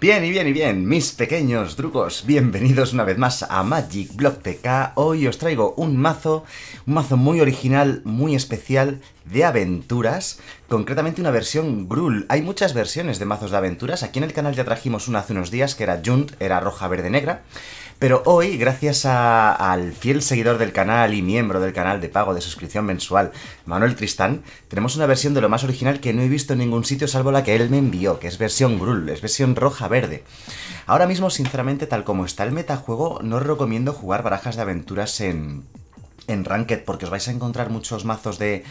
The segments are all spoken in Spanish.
Bien, mis pequeños drugos, bienvenidos una vez más a Magic Block TK. Hoy os traigo un mazo muy original, muy especial, de aventuras, concretamente una versión Gruul. Hay muchas versiones de mazos de aventuras, aquí en el canal ya trajimos una hace unos días que era Junt, era roja, verde, negra. Pero hoy, gracias al fiel seguidor del canal y miembro del canal de pago de suscripción mensual, Manuel Tristán, tenemos una versión de lo más original que no he visto en ningún sitio salvo la que él me envió, que es versión Gruul, es versión roja-verde. Ahora mismo, sinceramente, tal como está el metajuego, no os recomiendo jugar barajas de aventuras en Ranked, porque os vais a encontrar muchos mazos de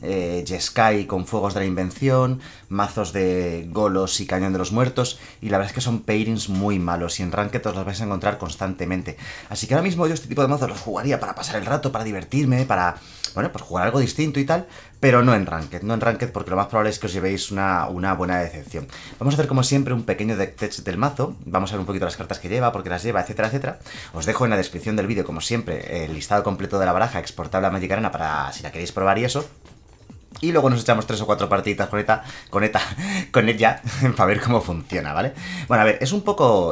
Jeskai con fuegos de la invención, mazos de Golos y Cañón de los Muertos, y la verdad es que son pairings muy malos, y en Ranked os los vais a encontrar constantemente. Así que ahora mismo yo este tipo de mazos los jugaría para pasar el rato, para divertirme, para, bueno, pues jugar algo distinto y tal, pero no en Ranked, porque lo más probable es que os llevéis una buena decepción. Vamos a hacer como siempre un pequeño deck test del mazo, vamos a ver un poquito las cartas que lleva, por qué las lleva, etcétera, etcétera. Os dejo en la descripción del vídeo, como siempre, el listado completo de la baraja exportable a Magic Arena para si la queréis probar y eso. Y luego nos echamos 3 o 4 partiditas con ella para ver cómo funciona, ¿vale? Bueno, a ver, es un poco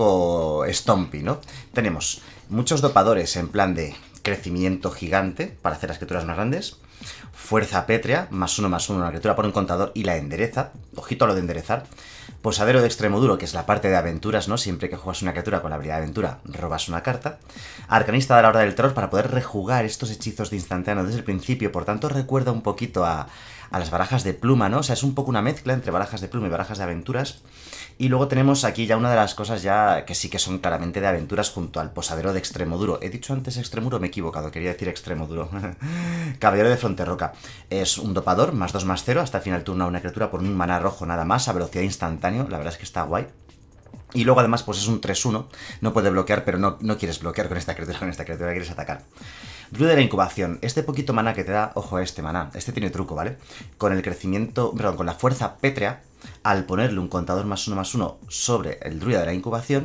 stompy, ¿no? Tenemos muchos dopadores en plan de crecimiento gigante para hacer las criaturas más grandes. Fuerza pétrea, +1/+1, una criatura por un contador y la endereza. Ojito a lo de enderezar. Posadero de extremo duro, que es la parte de aventuras, ¿no? Siempre que juegas una criatura con la habilidad de aventura, robas una carta. Arcanista de la Horda del Terror, para poder rejugar estos hechizos de instantáneo desde el principio. Por tanto, recuerda un poquito a las barajas de pluma, ¿no? O sea, es un poco una mezcla entre barajas de pluma y barajas de aventuras. Y luego tenemos aquí ya una de las cosas ya que sí que son claramente de aventuras junto al posadero de extremo duro. ¿He dicho antes extremo duro? Me he equivocado, quería decir extremo duro. Caballero de Fronterroca. Es un dopador, +2/+0, hasta el final del turno a una criatura por un maná rojo nada más, a velocidad instantáneo, la verdad es que está guay. Y luego además pues es un 3/1, no puede bloquear, pero no quieres bloquear con esta criatura quieres atacar. Druida de la incubación, este poquito maná que te da, ojo a este maná, este tiene truco, ¿vale? Con el crecimiento, perdón, con la fuerza pétrea, al ponerle un contador +1/+1 sobre el druida de la incubación,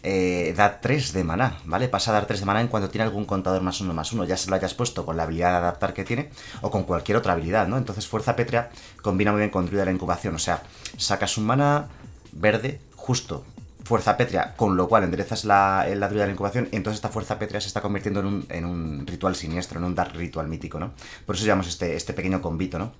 da 3 de maná, ¿vale? Pasa a dar 3 de maná en cuanto tiene algún contador +1/+1, ya se lo hayas puesto con la habilidad de adaptar que tiene, o con cualquier otra habilidad, ¿no? Entonces fuerza pétrea combina muy bien con druida de la incubación, o sea, sacas un maná verde, justo fuerza pétrea, con lo cual enderezas la druida de la incubación, y entonces esta fuerza pétrea se está convirtiendo en un ritual siniestro, en un dark ritual mítico, ¿no? Por eso llamamos este pequeño combito, ¿no?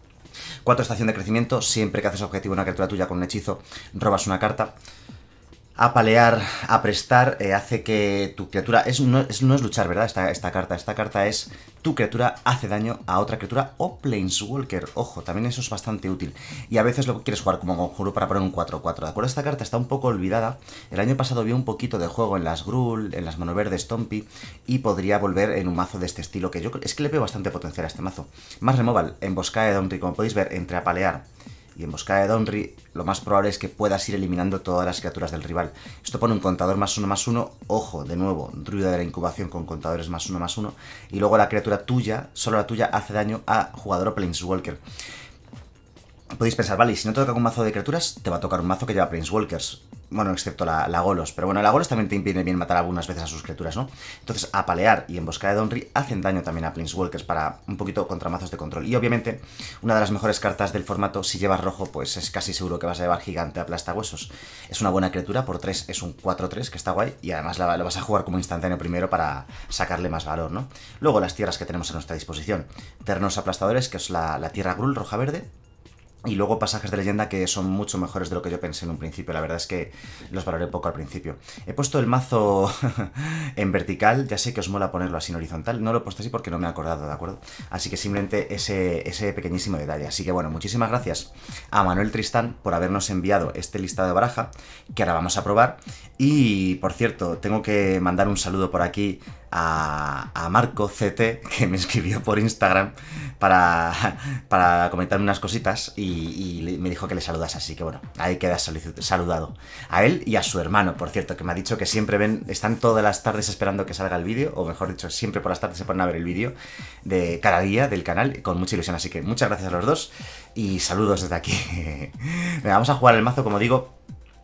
4 estación de crecimiento, siempre que haces objetivo una criatura tuya con un hechizo, robas una carta. Apalear, aprestar, hace que tu criatura... no es luchar, ¿verdad? Esta carta es... Tu criatura hace daño a otra criatura o Planeswalker. Ojo, también eso es bastante útil. Y a veces lo quieres jugar como conjuro para poner un 4/4. ¿De acuerdo? Esta carta está un poco olvidada. El año pasado vio un poquito de juego en las Gruul, en las mono verde Stompy, y podría volver en un mazo de este estilo, que yo es que le veo bastante potencial a este mazo. Más removal, emboscada de Downry, como podéis ver, entre apalear y emboscada de Downry, lo más probable es que puedas ir eliminando todas las criaturas del rival. Esto pone un contador +1/+1, ojo, de nuevo, druida de la incubación con contadores +1/+1, y luego la criatura tuya, solo la tuya, hace daño a jugador o Planeswalker. Podéis pensar, vale, y si no te toca un mazo de criaturas, te va a tocar un mazo que lleva Planeswalkers. Bueno, excepto la Golos. Pero bueno, la Golos también te impide bien matar algunas veces a sus criaturas, ¿no? Entonces, apalear y emboscada de Downry hacen daño también a Planeswalkers para un poquito contra mazos de control. Y obviamente, una de las mejores cartas del formato, si llevas rojo, pues es casi seguro que vas a llevar Gigante Aplastahuesos. Es una buena criatura, por 3 es un 4/3, que está guay, y además lo vas a jugar como instantáneo primero para sacarle más valor, ¿no? Luego, las tierras que tenemos a nuestra disposición. Terrenos aplastadores, que es la tierra Gruul, roja-verde. Y luego pasajes de leyenda que son mucho mejores de lo que yo pensé en un principio. La verdad es que los valoré poco al principio. He puesto el mazo en vertical. Ya sé que os mola ponerlo así en horizontal. No lo he puesto así porque no me he acordado, ¿de acuerdo? Así que simplemente ese pequeñísimo detalle. Así que bueno, muchísimas gracias a Manuel Tristán por habernos enviado este listado de baraja, que ahora vamos a probar. Y, por cierto, tengo que mandar un saludo por aquí a Marco CT, que me escribió por Instagram para comentarme unas cositas y me dijo que le saludas, así que bueno, ahí queda saludado. A él y a su hermano, por cierto, que me ha dicho que siempre están todas las tardes esperando que salga el vídeo, o mejor dicho, siempre por las tardes se ponen a ver el vídeo de cada día del canal, con mucha ilusión, así que muchas gracias a los dos y saludos desde aquí. Venga, vamos a jugar el mazo, como digo.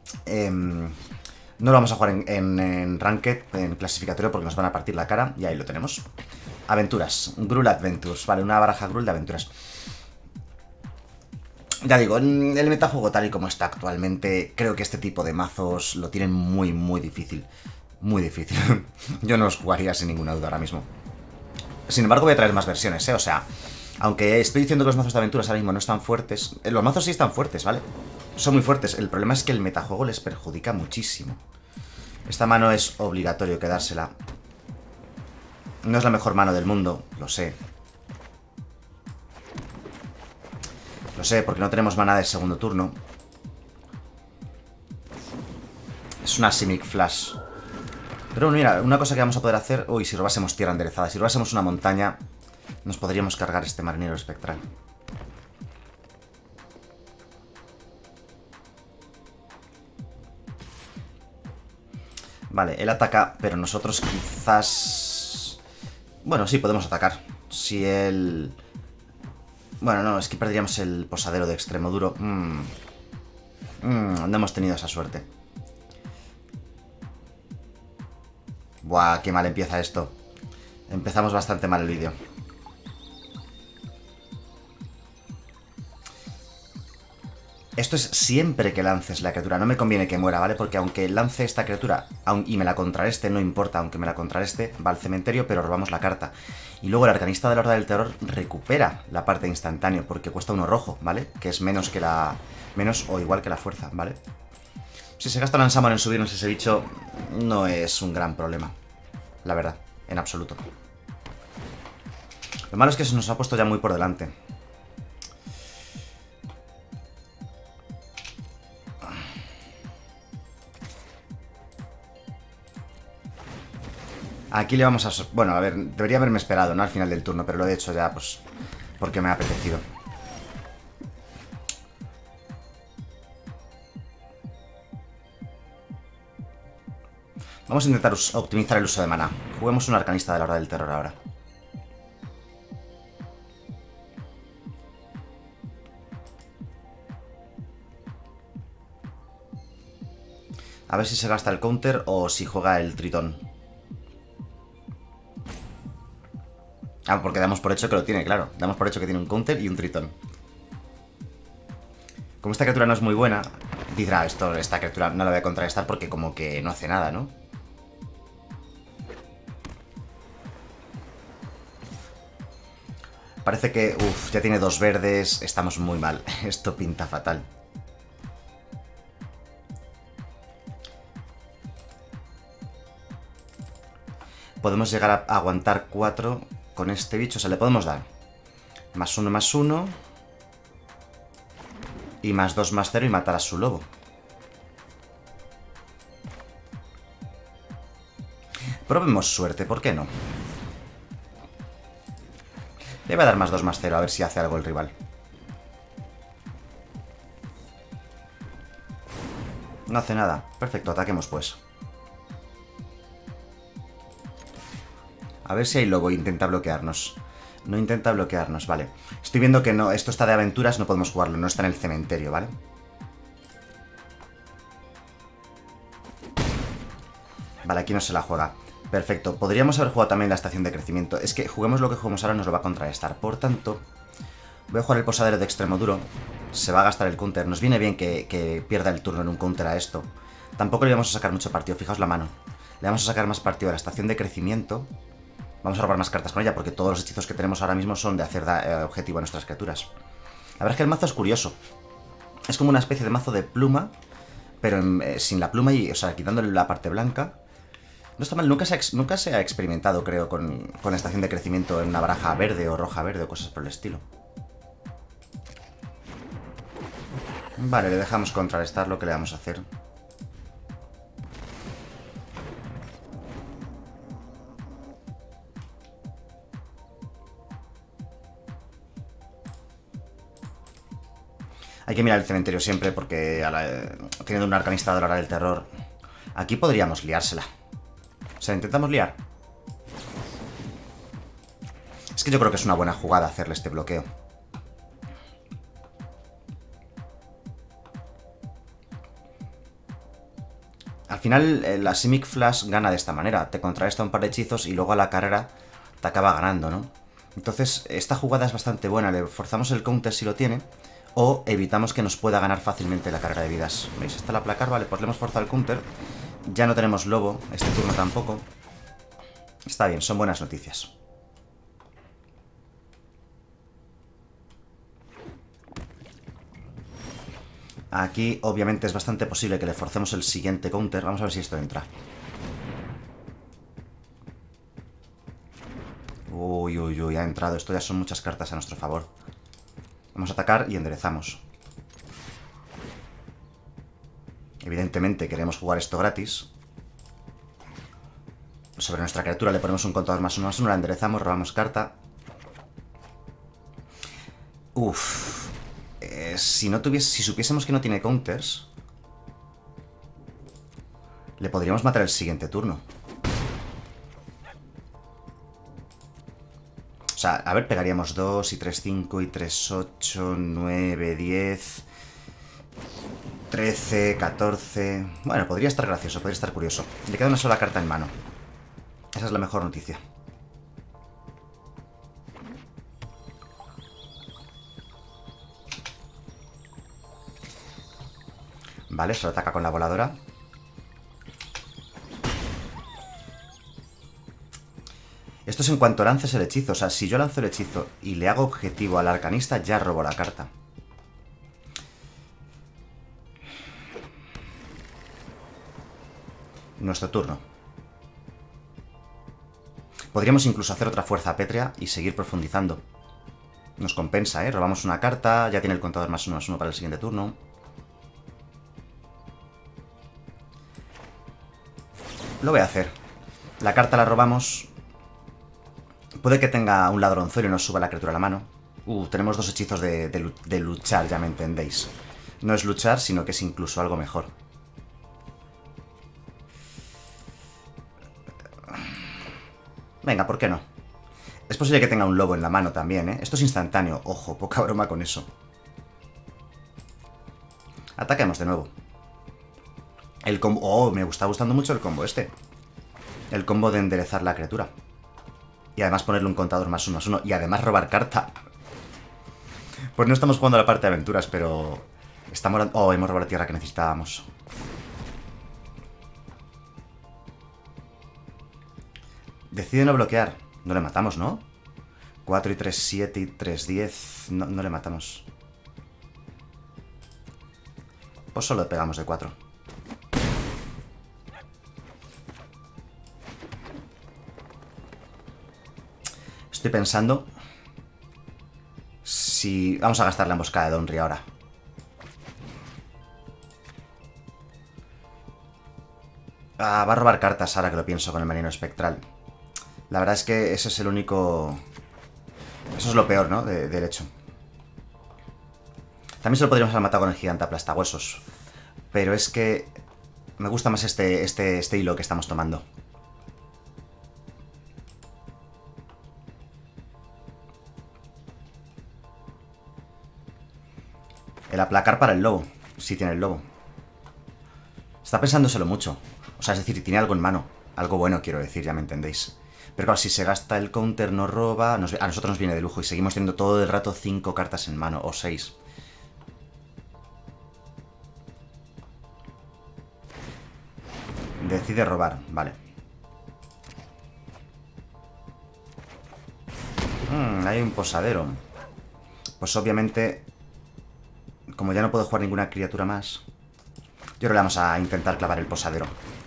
No lo vamos a jugar en Ranked, en clasificatorio, porque nos van a partir la cara. Y ahí lo tenemos. Aventuras. Gruul Adventures. Vale, una baraja Gruul de aventuras. Ya digo, el metajuego tal y como está actualmente, creo que este tipo de mazos lo tienen muy, muy difícil. Muy difícil. Yo no los jugaría sin ninguna duda ahora mismo. Sin embargo, voy a traer más versiones, ¿eh? O sea, aunque estoy diciendo que los mazos de aventuras ahora mismo no están fuertes, los mazos sí están fuertes, ¿vale? Son muy fuertes. El problema es que el metajuego les perjudica muchísimo. Esta mano es obligatorio quedársela. No es la mejor mano del mundo, lo sé. Lo sé, porque no tenemos mana de segundo turno. Es una Simic Flash. Pero mira, una cosa que vamos a poder hacer... Uy, si robásemos tierra enderezada. Si robásemos una montaña, nos podríamos cargar este marinero espectral. Vale, él ataca, pero nosotros quizás... Bueno, sí, podemos atacar. Si él... Bueno, no, es que perderíamos el posadero de Extremoduro. No hemos tenido esa suerte. Buah, qué mal empieza esto. Empezamos bastante mal el vídeo. Esto es siempre que lances la criatura. No me conviene que muera, ¿vale? Porque aunque lance esta criatura y me la contrarreste, no importa, aunque me la contrareste, va al cementerio, pero robamos la carta. Y luego el arcanista de la Horda del Terror recupera la parte instantánea, porque cuesta uno rojo, ¿vale? Que es menos que la... menos o igual que la fuerza, ¿vale? Si se gasta Lansamon en subirnos ese bicho, no es un gran problema. La verdad, en absoluto. Lo malo es que se nos ha puesto ya muy por delante. Aquí le vamos a... Bueno, a ver, debería haberme esperado, ¿no? Al final del turno, pero lo he hecho ya, pues... porque me ha apetecido. Vamos a intentar optimizar el uso de maná. Juguemos un arcanista de la Horda del Terror ahora. A ver si se gasta el counter o si juega el tritón. Ah, porque damos por hecho que lo tiene, claro. Damos por hecho que tiene un counter y un tritón. Como esta criatura no es muy buena, dirá, esta criatura no la voy a contrarrestar porque como que no hace nada, ¿no? Parece que, uff, ya tiene dos verdes. Estamos muy mal. Esto pinta fatal. Podemos llegar a aguantar 4 con este bicho. O sea, le podemos dar +1/+1 y +2/+0 y matar a su lobo. Probemos suerte, ¿por qué no? Le voy a dar +2/+0 a ver si hace algo el rival. No hace nada. Perfecto, ataquemos pues. A ver si hay lobo e intenta bloquearnos. No intenta bloquearnos, vale. Estoy viendo que no, esto está de aventuras, no podemos jugarlo, no está en el cementerio, ¿vale? Vale, aquí no se la juega. Perfecto, podríamos haber jugado también la estación de crecimiento. Es que juguemos lo que juguemos ahora nos lo va a contrarrestar. Por tanto, voy a jugar el posadero de Extremoduro. Se va a gastar el counter. Nos viene bien que pierda el turno en un counter a esto. Tampoco le vamos a sacar mucho partido, fijaos la mano. Le vamos a sacar más partido a la estación de crecimiento. Vamos a robar más cartas con ella, porque todos los hechizos que tenemos ahora mismo son de hacer objetivo a nuestras criaturas. La verdad es que el mazo es curioso. Es como una especie de mazo de pluma, pero sin la pluma y, o sea, quitándole la parte blanca. No está mal, nunca se ha experimentado, creo, con la estación de crecimiento en una baraja verde o roja verde o cosas por el estilo. Vale, le dejamos contrarrestar lo que le vamos a hacer. Hay que mirar el cementerio siempre porque teniendo un arcanista de la Hora del Terror, aquí podríamos liársela. O sea, intentamos liar. Es que yo creo que es una buena jugada hacerle este bloqueo. Al final, la Simic Flash gana de esta manera. Te contrarresta un par de hechizos y luego a la carrera te acaba ganando, ¿no? Entonces, esta jugada es bastante buena. Le forzamos el counter si lo tiene. o evitamos que nos pueda ganar fácilmente la carga de vidas. ¿Veis? Está la placar, vale, pues le hemos forzado el counter. Ya no tenemos lobo, este turno tampoco. Está bien, son buenas noticias. Aquí, obviamente, es bastante posible que le forcemos el siguiente counter. Vamos a ver si esto entra. Uy, uy, uy, ha entrado. Esto ya son muchas cartas a nuestro favor. Vamos a atacar y enderezamos. Evidentemente queremos jugar esto gratis. Sobre nuestra criatura le ponemos un contador +1/+1, la enderezamos, robamos carta. Uff. Si supiésemos que no tiene counters, le podríamos matar el siguiente turno. O sea, a ver, pegaríamos 2 y 3, 5 y 3, 8, 9, 10, 13, 14... Bueno, podría estar gracioso, podría estar curioso. Le queda una sola carta en mano. Esa es la mejor noticia. Vale, se lo ataca con la voladora. Esto es en cuanto lances el hechizo. O sea, si yo lanzo el hechizo y le hago objetivo al arcanista, ya robo la carta. Nuestro turno. Podríamos incluso hacer otra fuerza pétrea y seguir profundizando. Nos compensa, ¿eh? Robamos una carta, ya tiene el contador +1/+1 para el siguiente turno. Lo voy a hacer. La carta la robamos. Puede que tenga un ladronzuelo y nos suba la criatura a la mano. Tenemos dos hechizos de luchar, ya me entendéis. No es luchar, sino que es incluso algo mejor. Venga, ¿por qué no? Es posible que tenga un lobo en la mano también, ¿eh? Esto es instantáneo. Ojo, poca broma con eso. Ataquemos de nuevo. El combo... Oh, me está gustando mucho el combo este. El combo de enderezar la criatura. Y además ponerle un contador +1/+1. Y además robar carta. Pues no estamos jugando a la parte de aventuras, pero... Estamos... Oh, hemos robado la tierra que necesitábamos. Decide no bloquear. No le matamos, ¿no? 4 y 3, 7 y 3, 10. No le matamos. Pues solo le pegamos de 4. Estoy pensando si... Vamos a gastar la emboscada de Donry ahora. Va a robar cartas ahora que lo pienso con el marino espectral. La verdad es que ese es el único... Eso es lo peor, ¿no? Del hecho. También se lo podríamos haber matado con el gigante aplastahuesos. Pero es que... Me gusta más este hilo que estamos tomando. El aplacar para el lobo. Sí tiene el lobo. Está pensándoselo mucho. O sea, es decir, tiene algo en mano. Algo bueno, quiero decir, ya me entendéis. Pero claro, si se gasta el counter, no roba... A nosotros nos viene de lujo y seguimos teniendo todo el rato 5 cartas en mano. O 6. Decide robar, vale. Hay un posadero. Pues obviamente... Como ya no puedo jugar ninguna criatura más... Yo creo que vamos a intentar clavar el posadero.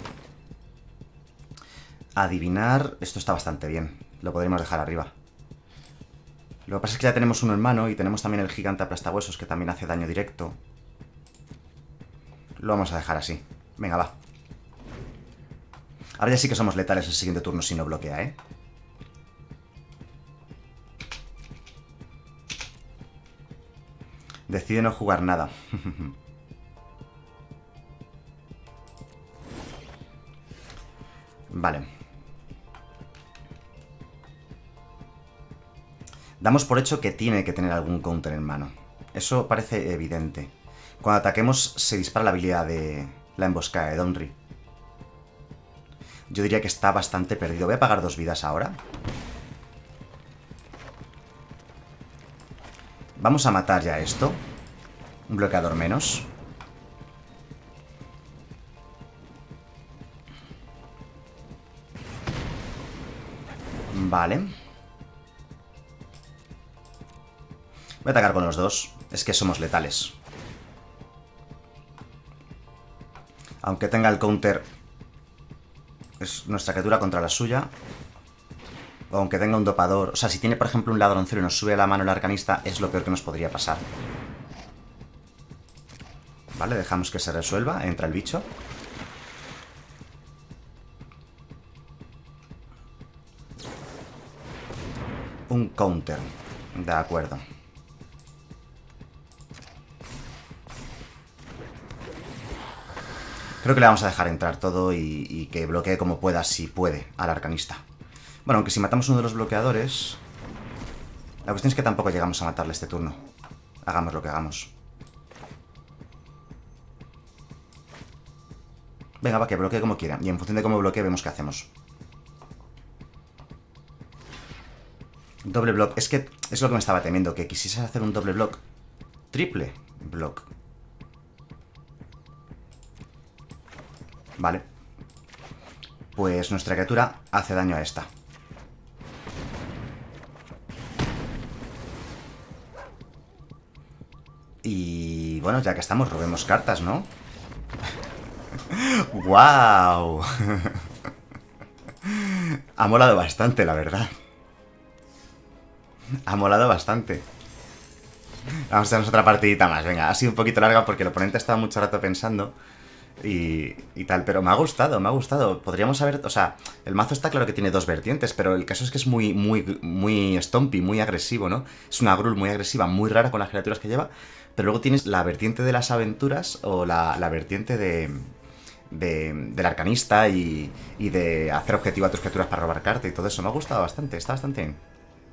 Adivinar... Esto está bastante bien. Lo podríamos dejar arriba. Lo que pasa es que ya tenemos uno en mano y tenemos también el gigante aplastahuesos que también hace daño directo. Lo vamos a dejar así. Venga, va. Ahora ya sí que somos letales el siguiente turno si no bloquea, ¿eh? Decide no jugar nada. Vale. Damos por hecho que tiene que tener algún counter en mano. Eso parece evidente. Cuando ataquemos se dispara la habilidad de la emboscada de Donry. Yo diría que está bastante perdido. Voy a pagar 2 vidas ahora. Vamos a matar ya esto. Un bloqueador menos. Vale. Voy a atacar con los dos. Es que somos letales. Aunque tenga el counter, es nuestra criatura contra la suya. O aunque tenga un dopador. O sea, si tiene, por ejemplo, un ladroncero y nos sube a la mano el arcanista, es lo peor que nos podría pasar. Vale, dejamos que se resuelva. Entra el bicho. Un counter. De acuerdo. Creo que le vamos a dejar entrar todo y que bloquee como pueda, si puede, al arcanista. Bueno, aunque si matamos uno de los bloqueadores... La cuestión es que tampoco llegamos a matarle este turno. Hagamos lo que hagamos. Venga, va, que bloquee como quiera. Y en función de cómo bloquee, vemos qué hacemos. Doble block. Es que es lo que me estaba temiendo, que quisiese hacer un doble block. Triple block. Vale. Pues nuestra criatura hace daño a esta. Y bueno, ya que estamos, robemos cartas, ¿no? ¡Guau! Ha molado bastante, la verdad. Ha molado bastante. Vamos a hacernos otra partidita más. Venga, ha sido un poquito larga porque el oponente ha estado mucho rato pensando y tal, pero me ha gustado, me ha gustado. Podríamos haber, o sea, el mazo está claro que tiene dos vertientes, pero el caso es que es muy stompy, muy agresivo, ¿no? Es una Gruul muy agresiva, muy rara con las criaturas que lleva, pero luego tienes la vertiente de las aventuras o la vertiente del arcanista y de hacer objetivo a tus criaturas para robar carta y todo eso. Me ha gustado bastante, está bastante bien.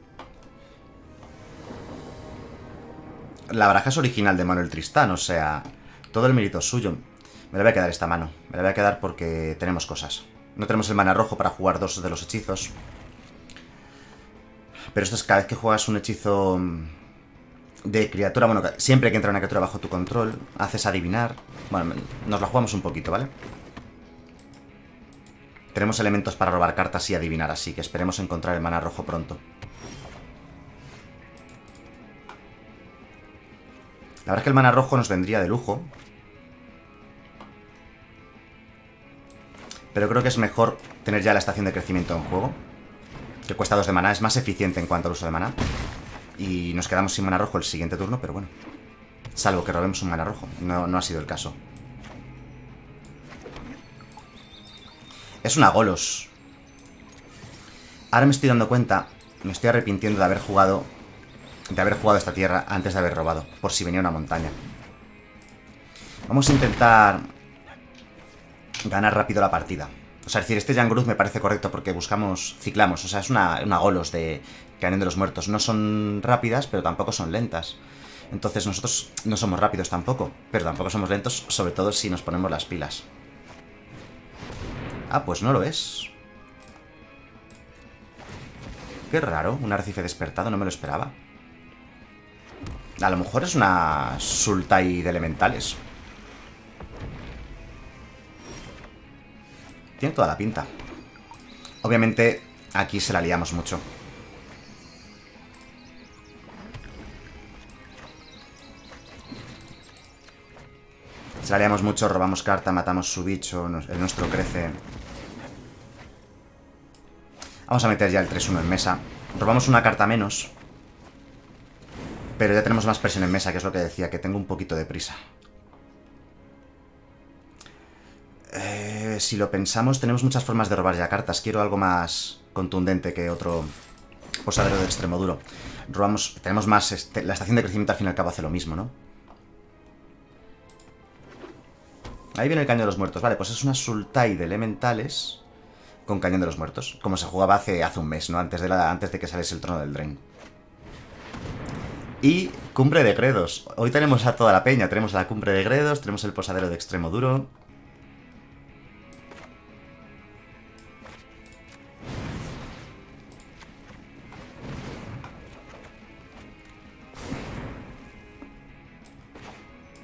La baraja es original de Manuel Tristán, o sea, todo el mérito es suyo. Me la voy a quedar esta mano. Me la voy a quedar porque tenemos cosas. No tenemos el mana rojo para jugar dos de los hechizos. Pero esto es cada vez que juegas un hechizo de criatura. Bueno, siempre que entra una criatura bajo tu control, haces adivinar. Bueno, nos la jugamos un poquito, ¿vale? Tenemos elementos para robar cartas y adivinar, así que esperemos encontrar el mana rojo pronto. La verdad es que el mana rojo nos vendría de lujo. Pero creo que es mejor tener ya la estación de crecimiento en juego. Que cuesta 2 de maná, es más eficiente en cuanto al uso de maná. Y nos quedamos sin mana rojo el siguiente turno, pero bueno. Salvo que robemos un mana rojo. No ha sido el caso. Es una Golos. Ahora me estoy dando cuenta, me estoy arrepintiendo de haber jugado esta tierra antes de haber robado, por si venía una montaña. Vamos a intentar ganar rápido la partida. O sea, es decir, este Yangruz me parece correcto porque ciclamos. O sea, es una Golos de Cañón de los Muertos. No son rápidas, pero tampoco son lentas. Entonces nosotros no somos rápidos tampoco, pero tampoco somos lentos, sobre todo si nos ponemos las pilas. Ah, pues no lo es. Qué raro, un arrecife despertado, no me lo esperaba. A lo mejor es una Sultai de elementales. Tiene toda la pinta. Obviamente, aquí se la liamos mucho. Se la liamos mucho, robamos carta, matamos su bicho, el nuestro crece. Vamos a meter ya el 3-1 en mesa. Robamos una carta menos. Pero ya tenemos más presión en mesa, que es lo que decía, que tengo un poquito de prisa. Si lo pensamos, tenemos muchas formas de robar ya cartas. Quiero algo más contundente que otro posadero de extremo duro. Tenemos más... la estación de crecimiento al fin y al cabo hace lo mismo, ¿no? Ahí viene el Cañón de los Muertos. Vale, pues es una Sultai de elementales con Cañón de los Muertos. Como se jugaba hace un mes, ¿no? Antes de que saliese el Trono del Drain. Y Cumbre de Gredos. Hoy tenemos a toda la peña. Tenemos la Cumbre de Gredos, tenemos el posadero de extremo duro.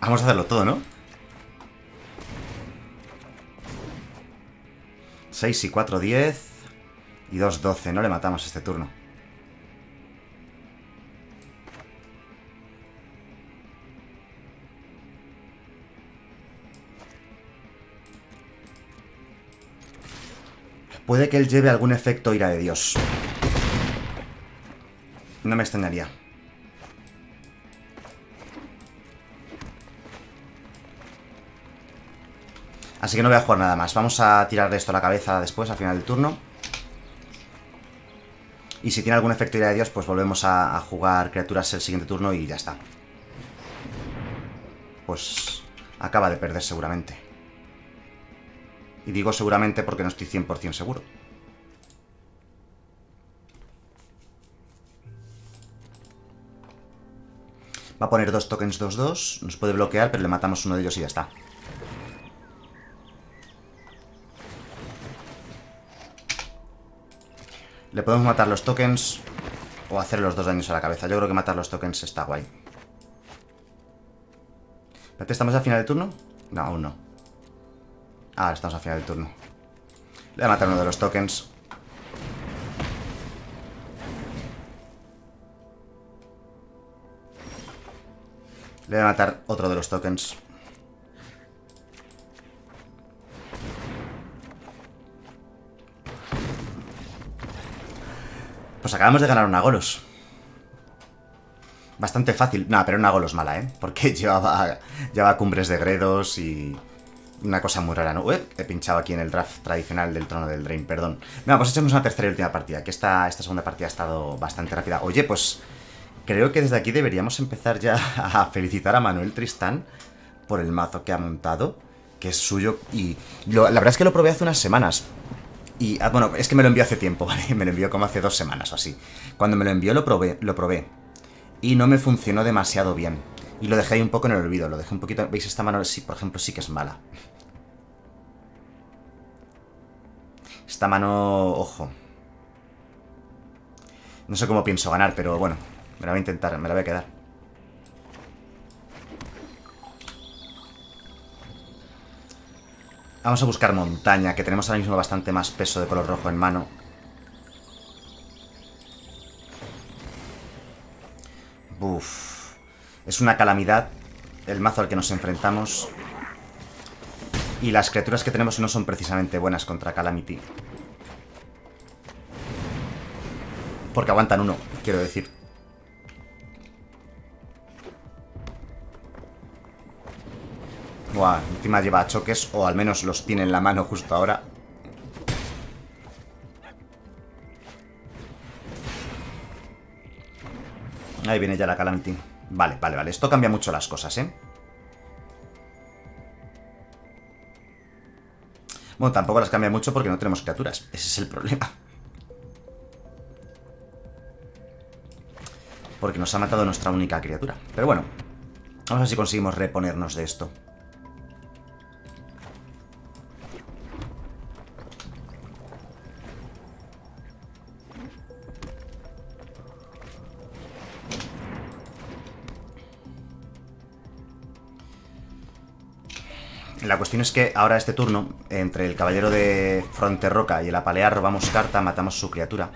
Vamos a hacerlo todo, ¿no? 6 y 4, 10. Y 2, 12. No le matamos este turno. Puede que él lleve algún efecto ira de Dios. No me extrañaría. Así que no voy a jugar nada más. Vamos a tirarle esto a la cabeza después, al final del turno. Y si tiene algún efecto ira de Dios, pues volvemos a jugar criaturas el siguiente turno y ya está. Pues acaba de perder seguramente. Y digo seguramente porque no estoy 100% seguro. Va a poner 2 tokens 2-2. Nos puede bloquear, pero le matamos uno de ellos y ya está. Le podemos matar los tokens o hacer los 2 daños a la cabeza. Yo creo que matar los tokens está guay. Espérate, ¿estamos al final del turno? No, aún no. Ah, estamos al final del turno. Le voy a matar uno de los tokens. Le voy a matar otro de los tokens. Pues acabamos de ganar una Golos. Bastante fácil. No, pero una Golos mala, ¿eh? Porque llevaba cumbres de Gredos y... una cosa muy rara, ¿no? Uy, he pinchado aquí en el draft tradicional del Trono del Drain, perdón. Venga, pues echamos una tercera y última partida, que esta segunda partida ha estado bastante rápida. Oye, pues creo que desde aquí deberíamos empezar ya a felicitar a Manuel Tristán por el mazo que ha montado, que es suyo. Y la verdad es que lo probé hace unas semanas. Y, bueno, es que me lo envió hace tiempo, ¿vale? Me lo envió como hace 2 semanas o así. Cuando me lo envió lo probé. Y no me funcionó demasiado bien. Y lo dejé ahí un poco en el olvido. Lo dejé un poquito... ¿Veis? Esta mano, sí, por ejemplo, sí que es mala. Esta mano... ojo. No sé cómo pienso ganar, pero bueno. Me la voy a intentar, me la voy a quedar. Vamos a buscar montaña, que tenemos ahora mismo bastante más peso de color rojo en mano. Buf. Es una calamidad el mazo al que nos enfrentamos. Y las criaturas que tenemos no son precisamente buenas contra Calamity. Porque aguantan uno, quiero decir. Buah, encima lleva choques, o al menos los tiene en la mano justo ahora. Ahí viene ya la Calamity. Vale, vale, vale. Esto cambia mucho las cosas, ¿eh? Bueno, tampoco las cambia mucho porque no tenemos criaturas. Ese es el problema. Porque nos ha matado nuestra única criatura. Pero bueno, vamos a ver si conseguimos reponernos de esto. La cuestión es que ahora este turno, entre el caballero de Fronterroca y el apalear, robamos carta, matamos su criatura.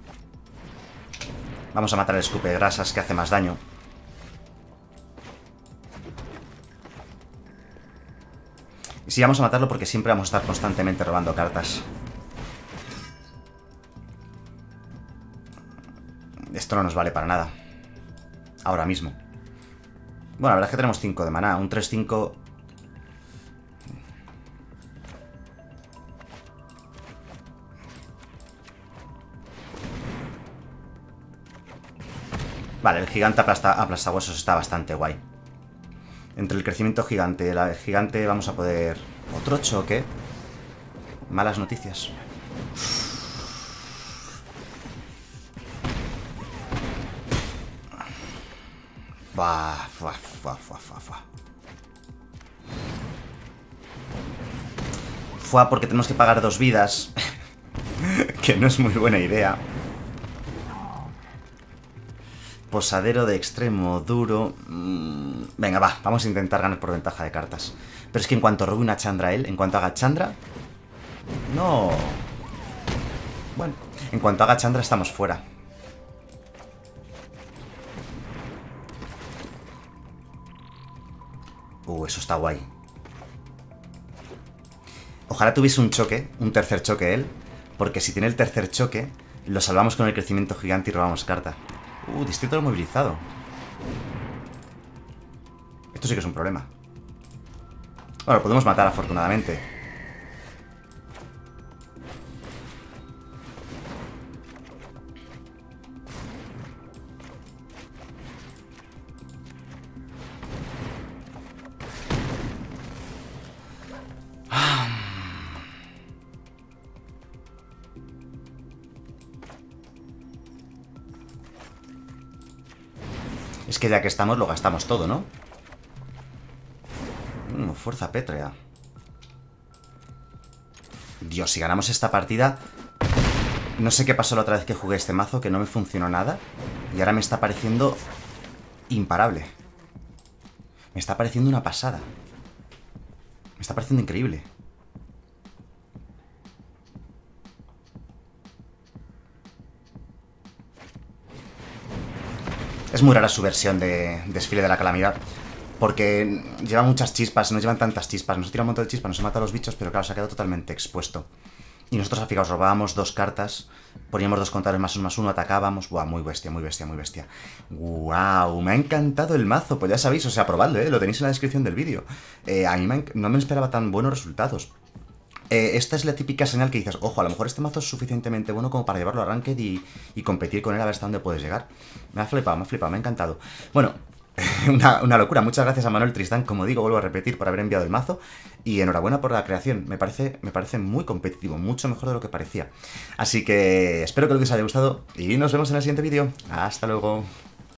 Vamos a matar al escupe grasas, que hace más daño. Y sí, vamos a matarlo porque siempre vamos a estar constantemente robando cartas. Esto no nos vale para nada. Ahora mismo. Bueno, la verdad es que tenemos 5 de maná. Un 3-5... Vale, el gigante aplastahuesos está bastante guay. Entre el crecimiento gigante y el gigante vamos a poder... ¿Otro choque? Malas noticias. Buah, buah, buah, buah, buah, buah. Fue porque tenemos que pagar 2 vidas. Que no es muy buena idea. Posadero de extremo duro. Venga, va, vamos a intentar ganar por ventaja de cartas. Pero es que en cuanto robe una Chandra él, en cuanto haga Chandra... No. Bueno, en cuanto haga Chandra estamos fuera. Eso está guay. Ojalá tuviese un choque, un tercer choque él, porque si tiene el tercer choque, lo salvamos con el crecimiento gigante y robamos carta. Distrito movilizado. Esto sí que es un problema. Bueno, lo podemos matar afortunadamente. Es que ya que estamos, lo gastamos todo, ¿no? Fuerza pétrea. Dios, si ganamos esta partida... No sé qué pasó la otra vez que jugué este mazo, que no me funcionó nada. Y ahora me está pareciendo imparable. Me está pareciendo una pasada. Me está pareciendo increíble. Es muy rara su versión de Desfile de la Calamidad. Porque lleva muchas chispas, no llevan tantas chispas. Nos ha tirado un montón de chispas, nos ha matado a los bichos, pero claro, se ha quedado totalmente expuesto. Y nosotros, fijaos, robábamos 2 cartas, poníamos 2 contadores +1/+1, atacábamos. Buah, muy bestia, muy bestia, muy bestia. Guau, me ha encantado el mazo. Pues ya sabéis, o sea, probadlo, lo tenéis en la descripción del vídeo. A mí no me esperaba tan buenos resultados. Esta es la típica señal que dices, ojo, a lo mejor este mazo es suficientemente bueno como para llevarlo a Ranked y competir con él a ver hasta dónde puedes llegar. Me ha flipado, me ha encantado. Bueno, una locura. Muchas gracias a Manuel Tristán, como digo, vuelvo a repetir, por haber enviado el mazo. Y enhorabuena por la creación. Me parece muy competitivo, mucho mejor de lo que parecía. Así que espero que os haya gustado y nos vemos en el siguiente vídeo. Hasta luego.